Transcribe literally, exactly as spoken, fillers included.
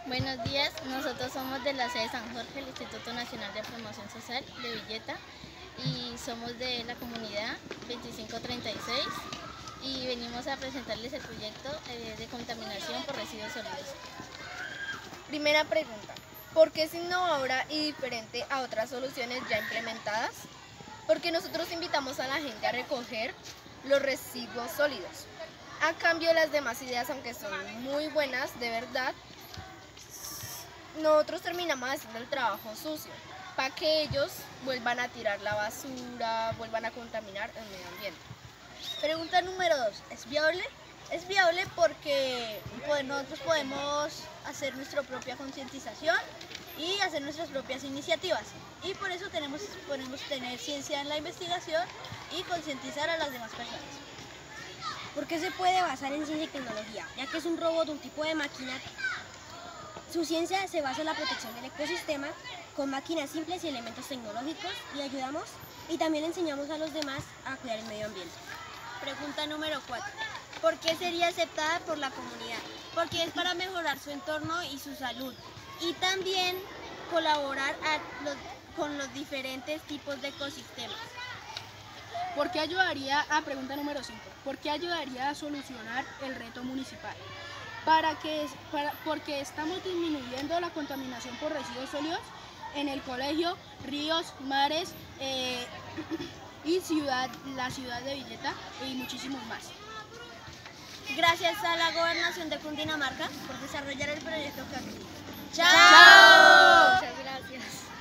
Buenos días, nosotros somos de la sede San Jorge, el Instituto Nacional de Promoción Social de Villeta, y somos de la comunidad veinticinco treinta y seis y venimos a presentarles el proyecto eh, de contaminación por residuos sólidos. Primera pregunta, ¿por qué es innovadora y diferente a otras soluciones ya implementadas? Porque nosotros invitamos a la gente a recoger los residuos sólidos. A cambio, las demás ideas, aunque son muy buenas, de verdad, nosotros terminamos haciendo el trabajo sucio para que ellos vuelvan a tirar la basura, vuelvan a contaminar el medio ambiente. Pregunta número dos, ¿es viable? Es viable porque pues, nosotros podemos hacer nuestra propia concientización y hacer nuestras propias iniciativas. Y por eso tenemos, podemos tener ciencia en la investigación y concientizar a las demás personas. ¿Por qué se puede basar en ciencia y tecnología? Ya que es un robot, un tipo de máquina. Su ciencia se basa en la protección del ecosistema con máquinas simples y elementos tecnológicos y ayudamos y también enseñamos a los demás a cuidar el medio ambiente. Pregunta número cuatro. ¿Por qué sería aceptada por la comunidad? Porque es para mejorar su entorno y su salud y también colaborar a los, con los diferentes tipos de ecosistemas. ¿Por qué ayudaría, a pregunta número cinco, ¿por qué ayudaría a solucionar el reto municipal? Para que, para, porque estamos disminuyendo la contaminación por residuos sólidos en el colegio, ríos, mares eh, y ciudad, la ciudad de Villeta y muchísimos más. Gracias a la Gobernación de Cundinamarca Por desarrollar el proyecto CACTI. ¡Chao! Muchas gracias.